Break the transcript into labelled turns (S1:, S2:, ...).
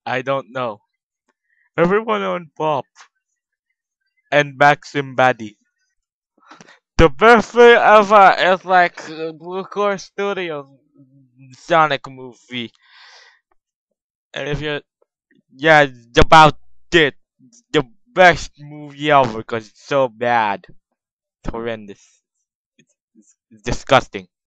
S1: I don't know. Everyone on Pop and Maxim Baddy. The best thing ever is like Blue Core Studios Sonic movie. And if you, yeah, it's about it. The best movie ever because it's so bad. It's horrendous. It's disgusting.